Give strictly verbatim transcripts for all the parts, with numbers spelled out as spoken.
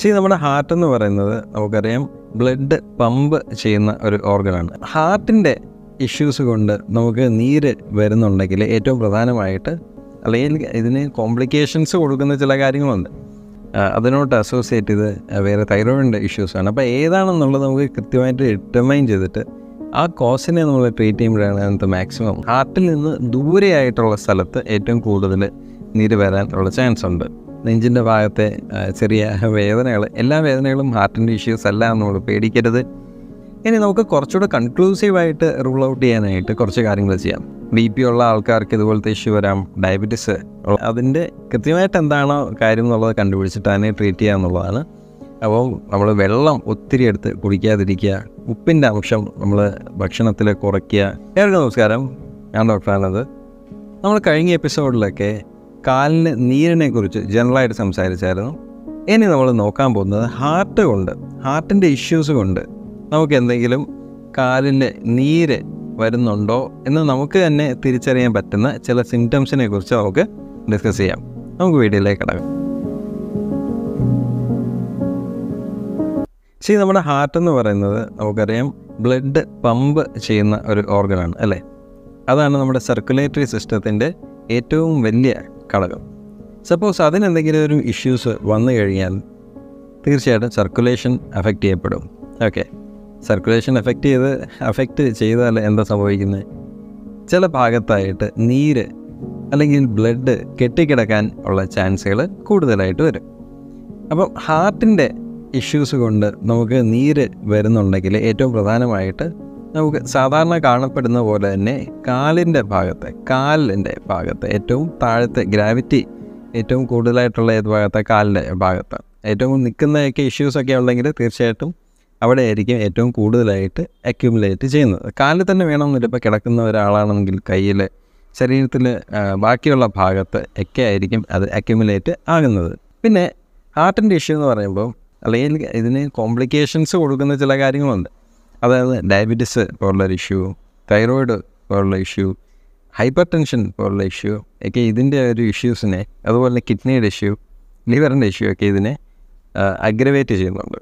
ശരി, നമ്മുടെ ഹാർട്ട് എന്ന് പറയുന്നത് നമുക്കറിയാം ബ്ലഡ് പമ്പ് ചെയ്യുന്ന ഒരു ഓർഗനാണ്. ഹാർട്ടിൻ്റെ ഇഷ്യൂസ് കൊണ്ട് നമുക്ക് നീര് വരുന്നുണ്ടെങ്കിൽ ഏറ്റവും പ്രധാനമായിട്ട് അല്ലെങ്കിൽ ഇതിന് കോംപ്ലിക്കേഷൻസ് കൊടുക്കുന്ന ചില കാര്യങ്ങളുണ്ട്. അതിനോട്ട് അസോസിയേറ്റ് ചെയ്ത് വേറെ തൈറോയിഡിൻ്റെ ഇഷ്യൂസാണ്. അപ്പോൾ ഏതാണെന്നുള്ളത് നമുക്ക് കൃത്യമായിട്ട് ഡിറ്റർമൈൻ ചെയ്തിട്ട് ആ കോസിനെ നമ്മൾ ട്രീറ്റ് ചെയ്യുമ്പോഴാണ് അതിനകത്ത് മാക്സിമം ഹാർട്ടിൽ നിന്ന് ദൂരെയായിട്ടുള്ള സ്ഥലത്ത് ഏറ്റവും കൂടുതൽ നീര് വരാനുള്ള ചാൻസ് ഉണ്ട്. നെഞ്ചിൻ്റെ ഭാഗത്തെ ചെറിയ വേദനകൾ, എല്ലാ വേദനകളും ഹാർട്ടിൻ്റെ ഇഷ്യൂസ് അല്ല എന്ന് നമ്മൾ പേടിക്കരുത്. ഇനി നമുക്ക് കുറച്ചുകൂടെ കൺക്ലൂസീവായിട്ട് റൂൾ ഔട്ട് ചെയ്യാനായിട്ട് കുറച്ച് കാര്യങ്ങൾ ചെയ്യാം. ബി പി ഉള്ള ആൾക്കാർക്ക് ഇതുപോലത്തെ ഇഷ്യൂ വരാം, ഡയബറ്റീസ്. അതിൻ്റെ കൃത്യമായിട്ട് എന്താണോ കാര്യം എന്നുള്ളത് കണ്ടുപിടിച്ചിട്ട് അതിനെ ട്രീറ്റ് ചെയ്യുക എന്നുള്ളതാണ്. അപ്പോൾ നമ്മൾ വെള്ളം ഒത്തിരി എടുത്ത് കുടിക്കാതിരിക്കുക, ഉപ്പിൻ്റെ അംശം നമ്മൾ ഭക്ഷണത്തിൽ കുറയ്ക്കുക. ഏവർക്കും നമസ്കാരം, ഞാൻ ഡോക്ടർ ആനന്ദ്. നമ്മൾ കഴിഞ്ഞ എപ്പിസോഡിലൊക്കെ കാലിന് നീരിനെ കുറിച്ച് ജനറലായിട്ട് സംസാരിച്ചായിരുന്നു. ഇനി നമ്മൾ നോക്കാൻ പോകുന്നത് ഹാർട്ട് കൊണ്ട്, ഹാർട്ടിൻ്റെ ഇഷ്യൂസ് കൊണ്ട് നമുക്ക് എന്തെങ്കിലും കാലിൻ്റെ നീര് വരുന്നുണ്ടോ എന്ന് നമുക്ക് തന്നെ തിരിച്ചറിയാൻ പറ്റുന്ന ചില സിംറ്റംസിനെ കുറിച്ച് നമുക്ക് ഡിസ്കസ് ചെയ്യാം. നമുക്ക് വീഡിയോയിലേക്ക് കടക്കാം. ശരി, നമ്മുടെ ഹാർട്ട് എന്ന് പറയുന്നത് നമുക്കറിയാം ബ്ലഡ് പമ്പ് ചെയ്യുന്ന ഒരു ഓർഗനാണ് അല്ലേ. അതാണ് നമ്മുടെ സർക്കുലേറ്ററി സിസ്റ്റത്തിൻ്റെ ഏറ്റവും വലിയ ഘടകം. സപ്പോസ് അതിനെന്തെങ്കിലും ഒരു ഇഷ്യൂസ് വന്നു കഴിഞ്ഞാൽ തീർച്ചയായിട്ടും സർക്കുലേഷൻ അഫക്റ്റ് ചെയ്യപ്പെടും. ഓക്കെ, സർക്കുലേഷൻ എഫക്റ്റ് ചെയ്ത് അഫക്റ്റ് ചെയ്താൽ എന്താ സംഭവിക്കുന്നത്? ചില ഭാഗത്തായിട്ട് നീര് അല്ലെങ്കിൽ ബ്ലഡ് കെട്ടിക്കിടക്കാൻ ഉള്ള ചാൻസുകൾ കൂടുതലായിട്ട് വരും. അപ്പം ഹാർട്ടിൻ്റെ ഇഷ്യൂസ് കൊണ്ട് നമുക്ക് നീര് വരുന്നുണ്ടെങ്കിൽ ഏറ്റവും പ്രധാനമായിട്ട് നമുക്ക് സാധാരണ കാണപ്പെടുന്ന പോലെ തന്നെ കാലിൻ്റെ ഭാഗത്ത് കാലിൻ്റെ ഭാഗത്ത് ഏറ്റവും താഴത്തെ ഗ്രാവിറ്റി ഏറ്റവും കൂടുതലായിട്ടുള്ള ഏത് ഭാഗത്തെ കാലിൻ്റെ ഭാഗത്ത് ഏറ്റവും നിൽക്കുന്നതൊക്കെ ഇഷ്യൂസൊക്കെ ഉണ്ടെങ്കിൽ തീർച്ചയായിട്ടും അവിടെ ആയിരിക്കും ഏറ്റവും കൂടുതലായിട്ട് അക്യുമുലേറ്റ് ചെയ്യുന്നത്. കാലിൽ തന്നെ വേണമെന്നില്ല, ഇപ്പോൾ കിടക്കുന്ന ഒരാളാണെങ്കിൽ കയ്യിൽ, ശരീരത്തിൽ ബാക്കിയുള്ള ഭാഗത്ത് ഒക്കെ ആയിരിക്കും അത് അക്യുമുലേറ്റ് ആകുന്നത്. പിന്നെ ഹാർട്ടിൻ്റെ ഇഷ്യൂ എന്ന് പറയുമ്പോൾ അല്ലെങ്കിൽ ഇതിന് കോംപ്ലിക്കേഷൻസ് കൊടുക്കുന്ന ചില കാര്യങ്ങളുണ്ട്. അതായത് ഡയബറ്റീസ് പോലുള്ളൊരു ഇഷ്യൂ, തൈറോയിഡ് പോലുള്ള ഇഷ്യൂ, ഹൈപ്പർ ടെൻഷൻ പോലുള്ള ഇഷ്യൂ ഒക്കെ ഇതിൻ്റെ ഒരു ഇഷ്യൂസിനെ, അതുപോലെ കിഡ്നിയുടെ ഇഷ്യൂ, ലിവറിൻ്റെ ഇഷ്യൂ ഒക്കെ ഇതിനെ അഗ്രവേറ്റ് ചെയ്യുന്നുണ്ട്.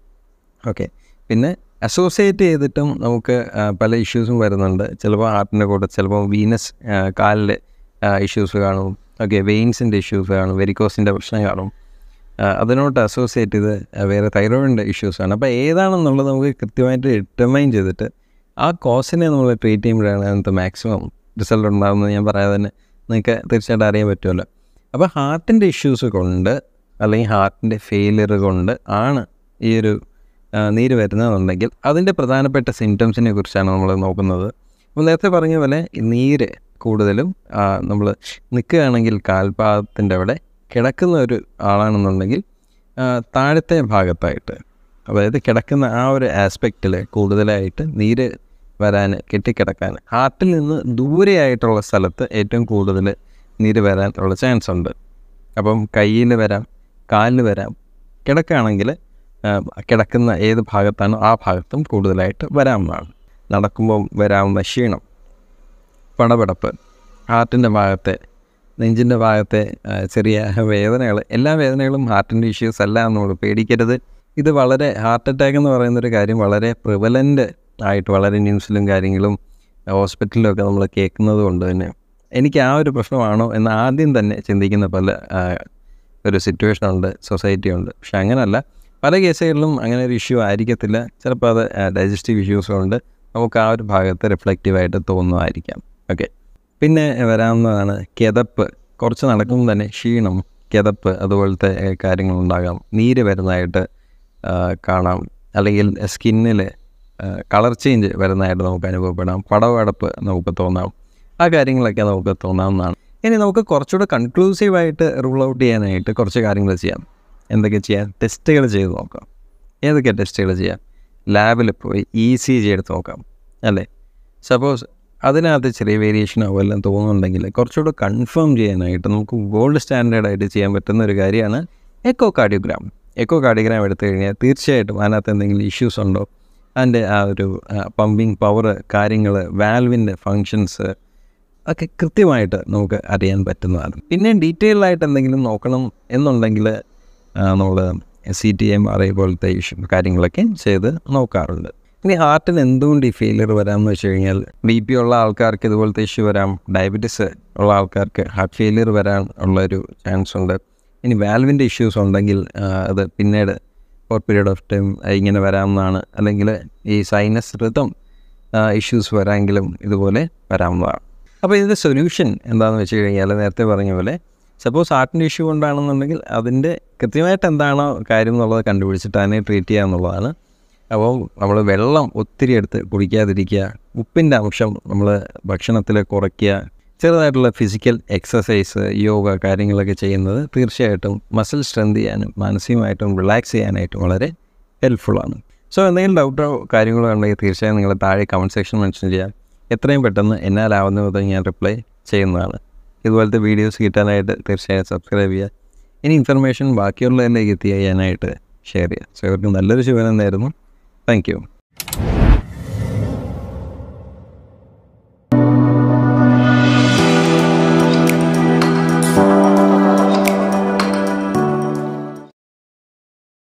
ഓക്കെ, പിന്നെ അസോസിയേറ്റ് ചെയ്തിട്ടും നമുക്ക് പല ഇഷ്യൂസും വരുന്നുണ്ട്. ചിലപ്പോൾ ഹാർട്ടിൻ്റെ കൂടെ ചിലപ്പോൾ വീനസ് കാലിൽ ഇഷ്യൂസ് കാണും. ഓക്കെ, വെയിൻസിൻ്റെ ഇഷ്യൂസ് കാണും, വെരിക്കോസിൻ്റെ പ്രശ്നം കാണും. അതിനോട്ട് അസോസിയേറ്റ് ചെയ്ത് വേറെ തൈറോയിഡിൻ്റെ ഇഷ്യൂസാണ്. അപ്പോൾ ഏതാണെന്നുള്ളത് നമുക്ക് കൃത്യമായിട്ട് ഡിറ്റർമൈൻ ചെയ്തിട്ട് ആ കോസിനെ നമ്മൾ ട്രീറ്റ് ചെയ്യുമ്പോഴാണ് അതിനകത്ത് മാക്സിമം റിസൾട്ട് ഉണ്ടാകുന്നത്. ഞാൻ പറയാതെ തന്നെ നിങ്ങൾക്ക് തീർച്ചയായിട്ടും അറിയാൻ പറ്റുമല്ലോ. അപ്പോൾ ഹാർട്ടിൻ്റെ ഇഷ്യൂസ് കൊണ്ട് അല്ലെങ്കിൽ ഹാർട്ടിൻ്റെ ഫെയിലിയർ കൊണ്ട് ആണ് ഈ ഒരു നീര് വരുന്നതെന്നുണ്ടെങ്കിൽ അതിൻ്റെ പ്രധാനപ്പെട്ട സിംറ്റംസിനെ കുറിച്ചാണ് നമ്മൾ നോക്കുന്നത്. അപ്പോൾ നേരത്തെ പറഞ്ഞ പോലെ നീര് കൂടുതലും നമ്മൾ നിൽക്കുകയാണെങ്കിൽ കാൽപാദത്തിൻ്റെ അവിടെ കിടക്കുന്ന ഒരു ആളാണെന്നുണ്ടെങ്കിൽ താഴത്തെ ഭാഗത്തായിട്ട്, അതായത് കിടക്കുന്ന ആ ഒരു ആസ്പെക്റ്റിൽ കൂടുതലായിട്ട് നീര് വരാൻ, കെട്ടിക്കിടക്കാൻ, ഹാർട്ടിൽ നിന്ന് ദൂരെയായിട്ടുള്ള സ്ഥലത്ത് ഏറ്റവും കൂടുതൽ നീര് വരാൻ ഉള്ള ചാൻസ് ഉണ്ട്. അപ്പം കയ്യിൽ വരാം, കാലിൽ വരാം. കിടക്കുകയാണെങ്കിൽ കിടക്കുന്ന ഏത് ഭാഗത്താണോ ആ ഭാഗത്തും കൂടുതലായിട്ട് വരാവുന്നതാണ്. നടക്കുമ്പോൾ വരാവുന്ന ക്ഷീണം, പടപടപ്പ്, ഹാർട്ടിൻ്റെ ഭാഗത്തെ, നെഞ്ചിൻ്റെ ഭാഗത്തെ ചെറിയ വേദനകൾ, എല്ലാ വേദനകളും ഹാർട്ടിൻ്റെ ഇഷ്യൂസ് അല്ല എന്ന് നമ്മൾ പേടിക്കരുത്. ഇത് വളരെ ഹാർട്ട് അറ്റാക്ക് എന്ന് പറയുന്നൊരു കാര്യം വളരെ പ്രിവലൻ്റ് ആയിട്ട് വളരെ ന്യൂസിലും കാര്യങ്ങളും ഹോസ്പിറ്റലിലൊക്കെ നമ്മൾ കേൾക്കുന്നത് കൊണ്ട് തന്നെ എനിക്ക് ആ ഒരു പ്രശ്നമാണോ എന്ന് ആദ്യം തന്നെ ചിന്തിക്കുന്ന പല ഒരു സിറ്റുവേഷനുണ്ട്, സൊസൈറ്റി ഉണ്ട്. പക്ഷെ അങ്ങനെയല്ല, പല കേസുകളിലും അങ്ങനെ ഒരു ഇഷ്യൂ ആയിരിക്കത്തില്ല. ചിലപ്പോൾ അത് ഡൈജസ്റ്റീവ് ഇഷ്യൂസ് കൊണ്ട് നമുക്ക് ആ ഒരു ഭാഗത്ത് റിഫ്ലക്റ്റീവായിട്ട് തോന്നുമായിരിക്കാം. ഓക്കെ, പിന്നെ വരാവുന്നതാണ് കിതപ്പ്. കുറച്ച് നടക്കുമ്പോൾ തന്നെ ക്ഷീണം, കിതപ്പ്, അതുപോലത്തെ കാര്യങ്ങളുണ്ടാകാം. നീര് വരുന്നതായിട്ട് കാണാം, അല്ലെങ്കിൽ സ്കിന്നിൽ കളർ ചേഞ്ച് വരുന്നതായിട്ട് നമുക്ക് അനുഭവപ്പെടാം. പടവടപ്പ് നമുക്ക് തോന്നാം. ആ കാര്യങ്ങളൊക്കെ നമുക്ക് തോന്നാവുന്നതാണ്. ഇനി നമുക്ക് കുറച്ചുകൂടെ കൺക്ലൂസീവായിട്ട് റൂൾ ഔട്ട് ചെയ്യാനായിട്ട് കുറച്ച് കാര്യങ്ങൾ ചെയ്യാം. എന്തൊക്കെ ചെയ്യാം? ടെസ്റ്റുകൾ ചെയ്ത് നോക്കാം. ഏതൊക്കെ ടെസ്റ്റുകൾ ചെയ്യാം? ലാബിൽ പോയി ഇ സി ജി എടുത്ത് നോക്കാം അല്ലേ. സപ്പോസ് അതിനകത്ത് ചെറിയ വേരിയേഷനോ എല്ലാം തോന്നുന്നുണ്ടെങ്കിൽ കുറച്ചുകൂടെ കൺഫേം ചെയ്യാനായിട്ട് നമുക്ക് ഗോൾഡ് സ്റ്റാൻഡേർഡായിട്ട് ചെയ്യാൻ പറ്റുന്ന ഒരു കാര്യമാണ് എക്കോ കാർഡിയോഗ്രാം. എക്കോ കാർഡിയോഗ്രാം എടുത്തു കഴിഞ്ഞാൽ തീർച്ചയായിട്ടും അതിനകത്ത് എന്തെങ്കിലും ഇഷ്യൂസ് ഉണ്ടോ, അതിൻ്റെ ആ ഒരു പമ്പിങ് പവർ കാര്യങ്ങൾ, വാൽവിൻ്റെ ഫങ്ഷൻസ് ഒക്കെ കൃത്യമായിട്ട് നമുക്ക് അറിയാൻ പറ്റുന്നതാണ്. പിന്നെ ഡീറ്റെയിൽഡായിട്ട് എന്തെങ്കിലും നോക്കണം എന്നുണ്ടെങ്കിൽ നമ്മൾ C T M R I പോലത്തെ ഇഷ്യൂ കാര്യങ്ങളൊക്കെ ചെയ്ത് നോക്കാറുണ്ട്. ഇനി ഹാർട്ടിന് എന്തുകൊണ്ട് ഈ ഫെയിലിയർ വരാമെന്ന് വെച്ച് കഴിഞ്ഞാൽ ബി പി ഉള്ള ആൾക്കാർക്ക് ഇതുപോലത്തെ ഇഷ്യൂ വരാം, ഡയബറ്റീസ് ഉള്ള ആൾക്കാർക്ക് ഹാർട്ട് ഫെയിലിയർ വരാൻ ഉള്ളൊരു ചാൻസ് ഉണ്ട്. ഇനി വാൽവിൻ്റെ ഇഷ്യൂസ് ഉണ്ടെങ്കിൽ അത് പിന്നീട് ഫോർ പീരീഡ് ഓഫ് ടൈം ഇങ്ങനെ വരാമെന്നാണ്. അല്ലെങ്കിൽ ഈ സൈനസ് റിതം ഇഷ്യൂസ് വരാമെങ്കിലും ഇതുപോലെ വരാവുന്നതാണ്. അപ്പോൾ ഇതിൻ്റെ സൊല്യൂഷൻ എന്താണെന്ന് വെച്ച് കഴിഞ്ഞാൽ നേരത്തെ പറഞ്ഞ പോലെ സപ്പോസ് ഹാർട്ടിൻ്റെ ഇഷ്യൂ കൊണ്ടാണെന്നുണ്ടെങ്കിൽ അതിൻ്റെ കൃത്യമായിട്ട് എന്താണോ കാര്യം എന്നുള്ളത് കണ്ടുപിടിച്ചിട്ട് അതിനെ ട്രീറ്റ് ചെയ്യുക എന്നുള്ളതാണ്. അപ്പോൾ നമ്മൾ വെള്ളം ഒത്തിരി എടുത്ത് കുടിക്കാതിരിക്കുക, ഉപ്പിൻ്റെ അംശം നമ്മൾ ഭക്ഷണത്തിൽ കുറയ്ക്കുക, ചെറുതായിട്ടുള്ള ഫിസിക്കൽ എക്സസൈസ്, യോഗ കാര്യങ്ങളൊക്കെ ചെയ്യുന്നത് തീർച്ചയായിട്ടും മസിൽ സ്ട്രെങ്ത് ചെയ്യാനും മാനസികമായിട്ടും റിലാക്സ് ചെയ്യാനായിട്ടും വളരെ ഹെൽപ്ഫുള്ളാണ്. സോ എന്തെങ്കിലും ഡൗട്ടോ കാര്യങ്ങളോ ഉണ്ടെങ്കിൽ തീർച്ചയായും നിങ്ങൾ താഴെ കമൻറ്റ് സെക്ഷൻ മെൻഷൻ ചെയ്യാം. എത്രയും പെട്ടെന്ന് എന്നാലാവുന്ന വിധം ഞാൻ റിപ്ലൈ ചെയ്യുന്നതാണ്. ഇതുപോലത്തെ വീഡിയോസ് കിട്ടാനായിട്ട് തീർച്ചയായും സബ്സ്ക്രൈബ് ചെയ്യുക. ഇനി ഇൻഫർമേഷൻ ബാക്കിയുള്ളതിലേക്ക് എത്തിക്കാനായിട്ട് ഷെയർ ചെയ്യുക. സോ ഇവർക്ക് നല്ലൊരു ശുഭനം നേരുന്നു. Thank U.